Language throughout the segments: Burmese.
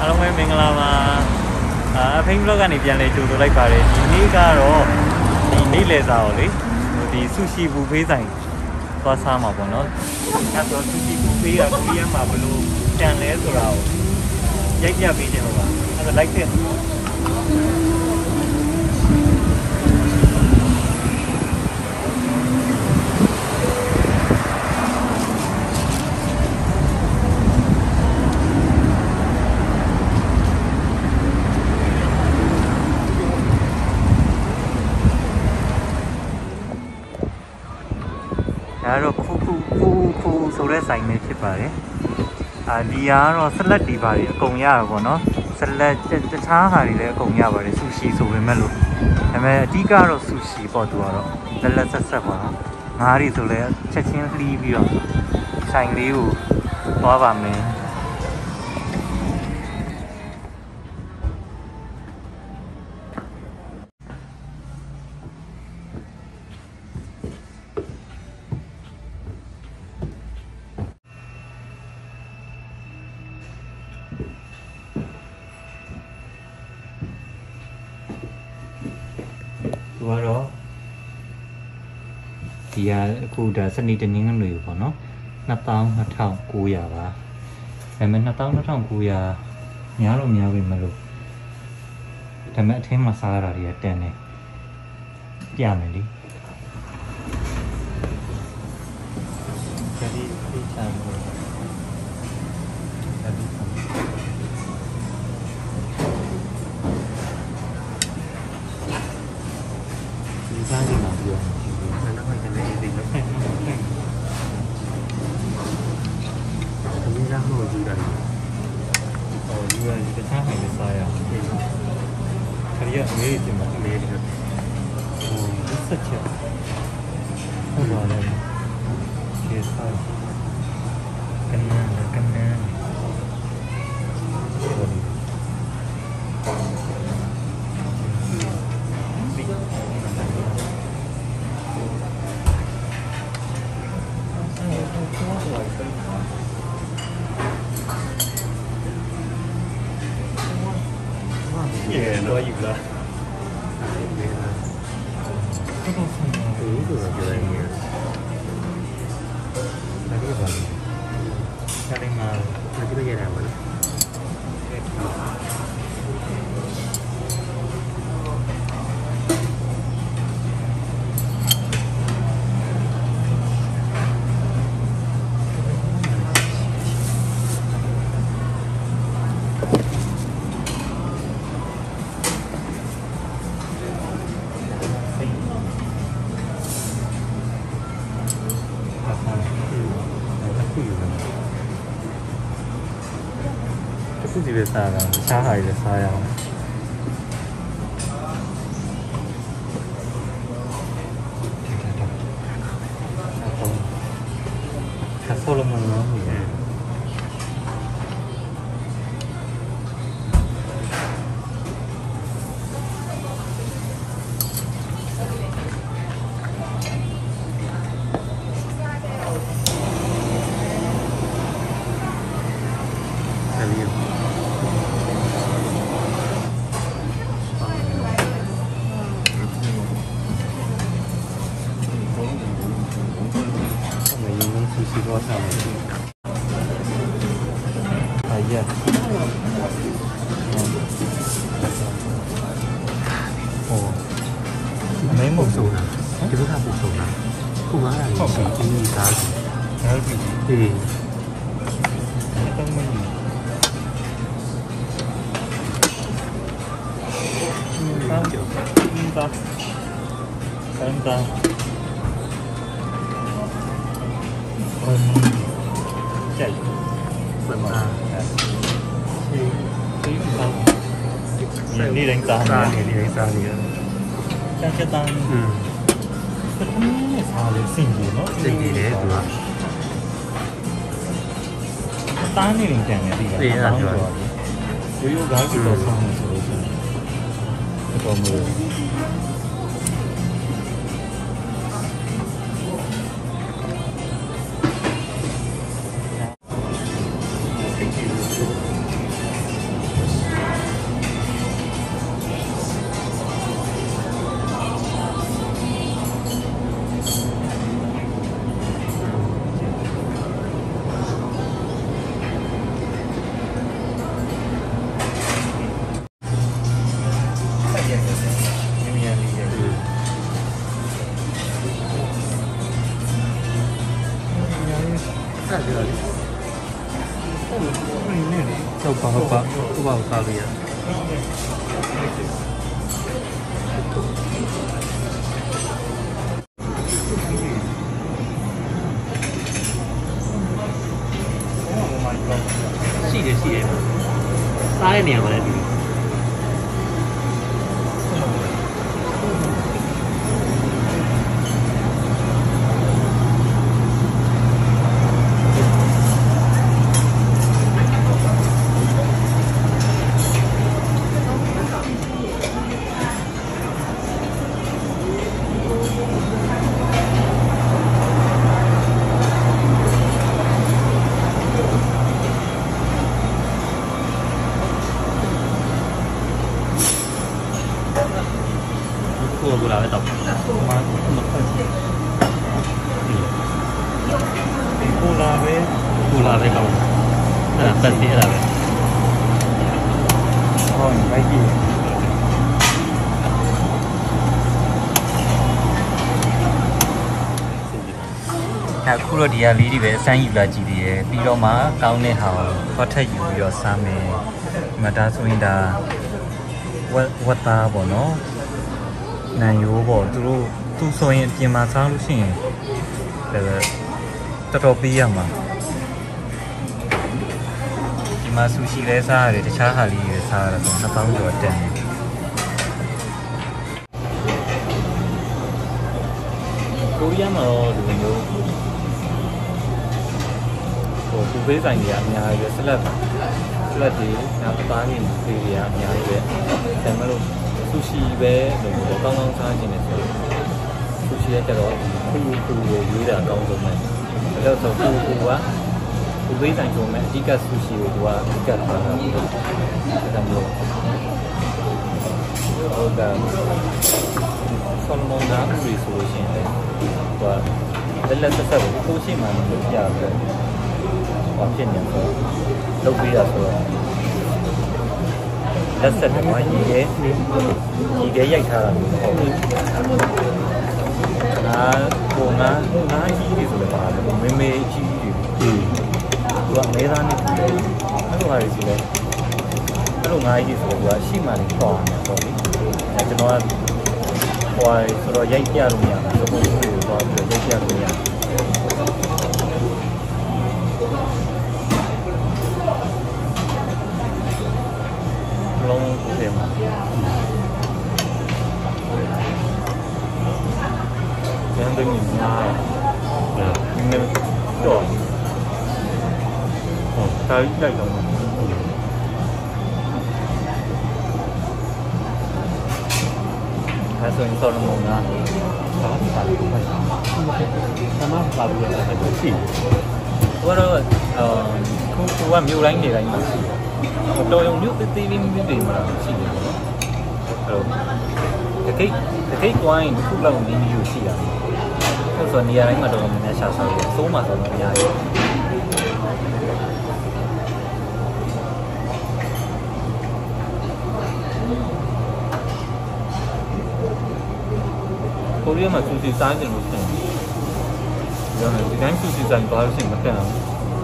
အားလုံးပဲမင်္ဂလာပါအဖိန်း vlog ကနေပြန်လဲကြိုဆိုလိုက်ပါတယ်ဒီနေ့ကတော့ဒီနေ့လယ်စာကိုလေဒီဆူရှီဘူဖေးဆိုင်သွားစားမှာပေါ့နော်အဲ့တော့ဆူရှီဘူဖေးကကိုရီးယားမှာဘယ်လိုတန်လဲဆိုတာကိုရိုက်ပြပေးခြင်းလို့ပါအဲ့တော့ like တဲ့ဒါတော့ခုဆိုတဲ့ဆိုင်ပဲဖြစ်ပါတယ်ဒီကတော့ဆက်လက်ဒီပါတွေအကုန်ရတာပေါ့နော်ဆက်လက်တခြားဟာတွေလည်းအကုန်ရပါတယ်ဆူရှီဆိုပေမဲ့လို့ဒါပေမဲ့အဓိကတော့ဆူရှီပေါ့သူကတော့လက်ဆက်ပေါ့နော်ငါးတွေဆိုလည်းချက်ချင်းလှီးပြီးတော့ဆိုင်လေးကိုသွားပါမယ်သူကတော့ဒီကအခုဒါစနေတနင်္ဂနွေပေါ့နော်22,900ပါဒါပေမဲ့22,900များလို့များပြီမလို့ဒါပေမဲ့အထင်းမှာစားရတာတွေကတန်တယ်ပြမယ်လေဒီချမ်းလို့စားနေမှာပြောတယ်နောက်ပိုင်းလည်းဒီလိုပဲသမီးသားဟိုယူတာယူရဒီတခြားဟိုင်းစားရအောင်ခရီးအမေးတင်မှာအမေးတွေဆက်ချက်ဟုတ်ပါလေကျေးစားကနန်း多有了。ခုစီပဲစားတာတခြားဟာတွေလည်းစားရအောင်ဆောလမန်နော်西多上面哎呀没木熟的就是它不熟的不麻辣你是经历啥子对灯没干下雨粉啊你零三年像这单这他们啥的生意喏生意的是吧单你零钱的对呀是吧有个几多上的是不是这个没ဟုတ်ပါစားလို့ရရှိတယ်စားတဲ့နေရာမှာလည်းဒီကိုလာပဲတော့ကိုလာပဲကောင်းအဲ့ဒါပတ်သေးအဲ့ဒါပဲဟောဘိုက်ကြီးအခုတော့ဒီဟာလေးတွေပဲအစမ်းယူလာကြည့်သေးတယ်ပြီးတော့မှကောင်းတဲ့ဟာကိုဖတ်ထက်ယူပြီးတော့စားမယ်မဒါဆိုရင်ဒါဝတ်သားပေါ့နော်နန်ရိုးပေါ့သူဆိုရင်ပြင်မှာစားလို့ရှိရင်တော်တော်ပေးရမှာဒီမှာဆူရှီလဲစားရတယ်တခြားဟာလေးတွေစားရတယ်ဆို2000ကျော်တက်နေကိုရီးယားမှာတော့ဒီလိုမျိုးဘူဖေးဆိုင်ကြီးအများကြီးပဲဆလတ်တွေနောက်ပသားကြီးတွေအများကြီးပဲဒါမှမဟုတ်ဆူရှီပဲလို့ကောင်းကောင်းစားခြင်းနဲ့ဆိုဆူရှီရဲ့ကျတော့ခူကိုရွေးတာအကောင်းဆုံးပဲအဲ့တော့ဆိုခူကဘူဖေးဆိုင်ဆိုမဲ့အဓိကဆူရှီကိုသူကအဓိကထားတာဒါမျိုးဟုတ်ကဲ့ဆောလမွန်နာရီဆိုလို့ရှိရင်သူကလက်ဆက်ကိုကိုရှိမှမလို့ပြရတယ်ဘာဖြစ်နေလဲလုပ်ပေးတာဆိုတော့လက်ဆက်ကရေခဲရိုက်ထားတာမျိုးဟုတ်ဘူးငါကြီးတွေဆိုလည်းပါတယ်မေကြီးတွေသူကမဲသားနဲ့အဲ့လိုဟာတွေရှိလဲအဲ့လိုငါကြီးဆိုတော့ရှိမှလည်းပေါ့နေတော့လေကျွန်တော်ကဟိုဆိုတော့ရိုက်ပြလို့မရဘူးဘုံကိုတော့ရိုက်ပြလို့ရလုံးတယ်မှာကျန်တယ်များနေတော့တားလိုက်တော့အဲ့ဆိုရင်ဆော်လမုန်ကဘာပါလို့ပါဘာလို့လဲအဲ့ဒါရှိတော့ခုကမြို့တိုင်းနေတိုင်းမှာရှိတယ်တော်ရုံမြို့သေးလေးတွေမှာရှိတယ်ပေါ့နော်အဲ့တော့တကိတ်ကွိုင်းတစ်ခုလောက်နေမျိုးရှိတာဆိုတော့နေရာတိုင်းမှာတော်တော်များများရှာစားတယ်အစိုးမှာဆိုတော့အများကြီးကိုရီးယားမှာဆူရှီစားကြလို့ရှိရင်ဒီတိုင်းဆူရှီဆိုင်ပါလို့ရှိရင်မကန့်အောင်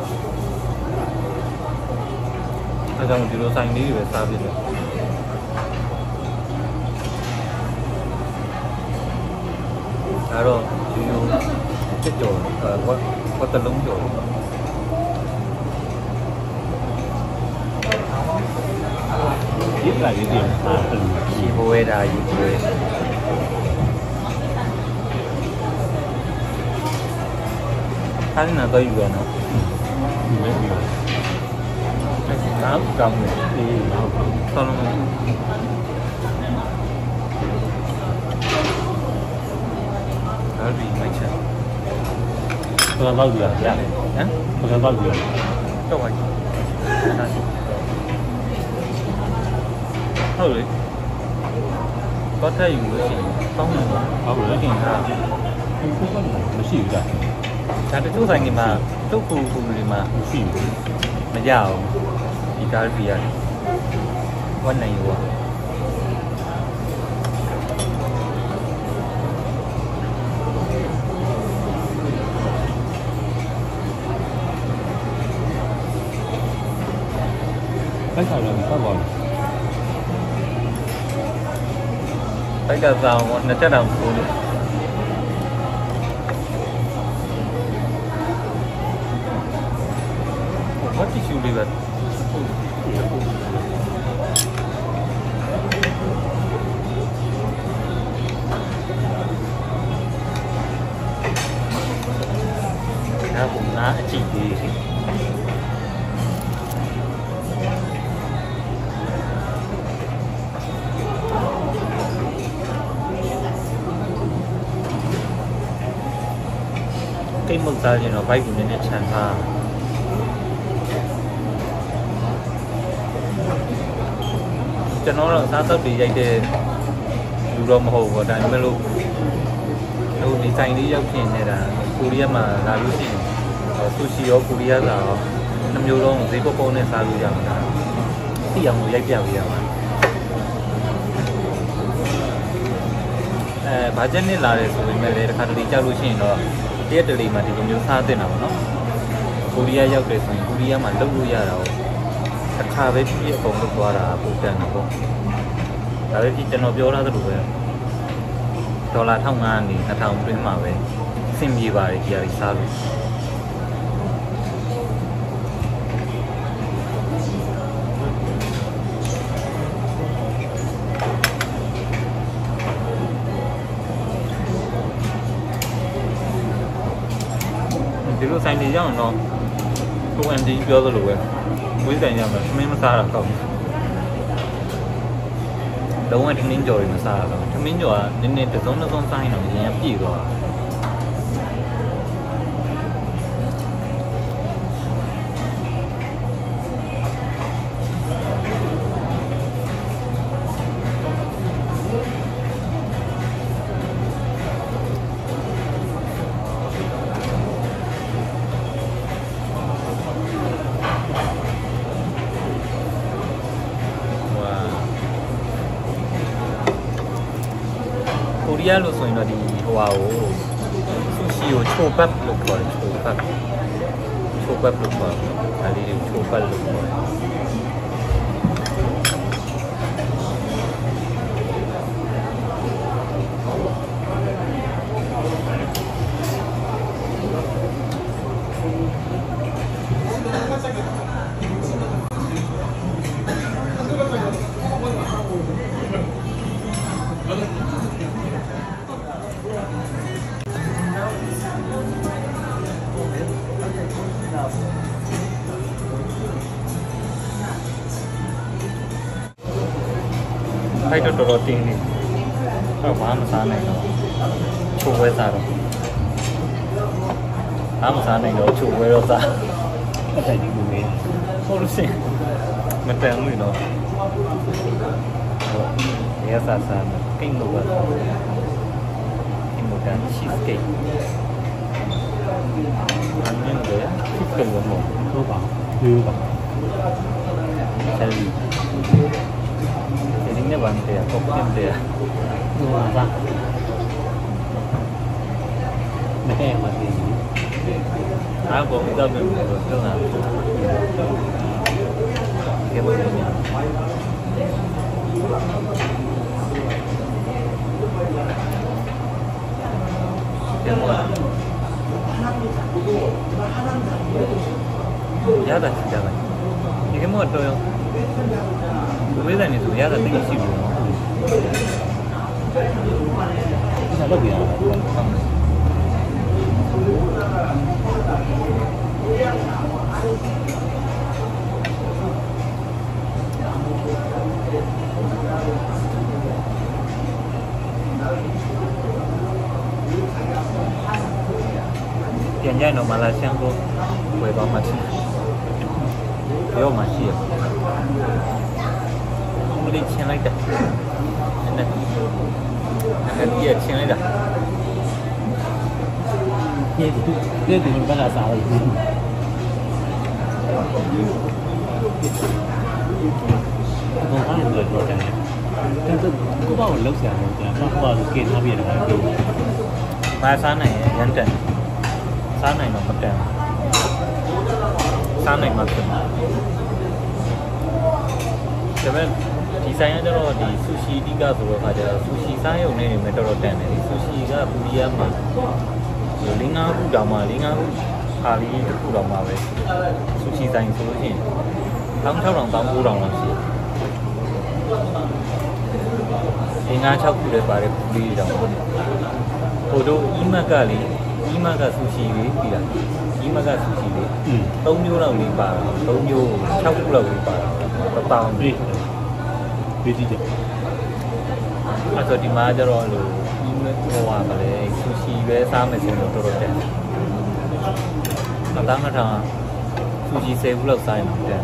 အဲကြောင့်ဒီလိုဆိုင်လေးတွေပဲစားပြတယ်အဲ့တော့ဒီလိုချက်ကြော်ဝတ်တလုံးကြော်ဒီကလေးတွေအားရှိဘဝတာယူတွေ사진 나도 이거 나. 나도 감네. 서로. 알비 마이차. 그거 나도야. 야. 응? 그거 나도야. 또 와. thôi có thể dùng cái gì không cái gì nào không có nó xỉu cả chẳng cái chỗ gì mà chỗ khu gì mà xỉu mà giàu thì cái gì à con này quá Bách thảo là sao gọi? Bách thảo sao nó chắc là phụ nữ. Mất thì chịu đi vật. Nó cũng lá chỉ thì cái mực ra thì nó bay cũng nên chán pha. Cho nó là sao tao bị dây thì dù đâu mà hồ của đại mới luôn đâu đi xanh đi dọc trên này là Korea mà là lúc gì sushi ở Korea là năm euro một tí cô nên sao luôn là thì ông một dây bèo gì mà bà chân này là để rồi mình để khăn đi chơi lúc gì nó tiết được đi mà thì cũng như sao thế nào nó Korea dọc để rồi Korea mà đâu luôn rồi khá với cái công việc của là phụ trợ nó không, tại vì cho nó biểu ra được rồi, đó là thông an thì là thông tuyến mà về, xin gì vậy thì là sao luôn, thì lúc sáng thì chắc là nó, lúc em đi biểu ra được rồi. Quý cái nhà mà mấy mà xa là không đâu ai đứng rồi mà xa rồi chúng mình rồi nên từ giống nó không sai nào thì em gì rồi Korea lo sono di wow sushi o chobap lo gọi chobap lo gọi là đi chobap lo gọi phải được đồ tiền đi, ở bán mà sáng này nó chua với sao rồi, bán mà sáng này nó chua với đâu sao, Cái này thì cũng nghe. không biết, mình tưởng người nó, cái sao sao, kinh ngạc, kinh ngạc cheesecake, ăn những cái cheesecake là một, Thưa bảo, thưa bảo. cherry. Ini bantu ya, kopi ya. Apa? Mereka yang mati. Aku kita betul nggak? Gimana? Ya dah jalan. Ini mau tuh yang beda nih tuh ya tapi isi dulu. Kenapa dia? Hiện nay nó Malaysia cô quay vào mặt yêu mà chi không đi chen lại được này cái gì chen lại được Kia thì mình bắt là sao rồi? Không có người rồi đấy. Nên tôi cứ bảo lúc sáng rồi, nó bảo kia nó bị là cái gì? Ba sáng này nhắn trận, sáng này nó mất trận, sáng này mất trận. ဒါပေမဲ့ဒီဆိုင်ကကျတော့ဒီဆူရှီအဓိကဆိုတော့ခါကျတော့ဆူရှီစားရုံနဲ့ပဲတော်တော်တန်တယ်ဒီဆူရှီကပူရီယာမှာ၄-၅ခုတောင်မှ၄-၅ခုခါပြီးတစ်ခုတောင်မှပဲဆူရှီဆိုင်ဆိုလို့ရှိရင်1600 1900လောက်ရှိတယ်၅-6ခုလည်းပါတယ်ပူရီတောင်ဟိုတို့အီမက်ကလေအီမက်ကဆူရှီလေးပြီးတာအီမက်ကဆူရှီလေး3မျိုးလောက်လေးပါ3မျိုး6ခုလောက်လေးပါတောင်းပြီးကြည့်တယ်အဲ့တော့ဒီမှာကျတော့လို့ဒီဟိုပါလေဆူရှီပဲစားမယ်ဆိုတော့တော်တော်တက်တာမှထားဆူရှီ10ခုလောက်စားရင်တက်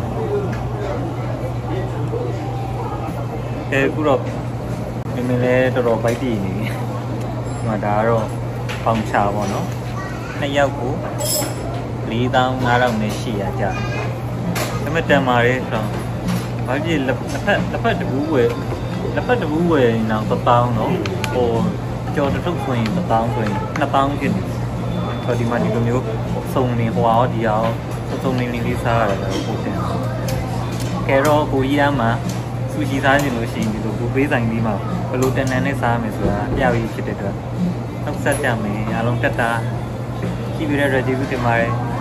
ခုတော့မင်းလည်းတော်တော်ပိုက်တည်နေဒီမှာဒါကတော့ပေါင်ချပါတော့2ယောက်ကို4500နဲ့ရှိရကြတယ်ဒါပေမဲ့တန်ပါတယ်ဆိုတော့ဘာဖြစ်လက်ဖက်တဘူးဝယ်နောင်1000เนาะဟိုကြော်တထုပ်ဆိုရင်1000ဆိုရင်2000ဖြစ်နေဆိုဒီမှာဒီလိုမျိုးစုံနေဟိုအောင်ဒီအောင်စုံနေလေးစားရတယ်ပို့တယ်ကဲတော့ကိုကြီးအားမှာဆူရှီစားခြင်းလို့ရှိရင်ဒီလိုဘူပေးဆိုင်လေးမှာဘယ်လိုတန်တန်နဲ့စားမယ်ဆိုတာအပြပြီးဖြစ်တဲ့အတွက်နောက်ဆက်ကြမယ်အားလုံးတက်တာကြည့်ပြီးတဲ့အတွက်ကျေးဇူးတင်ပါတယ်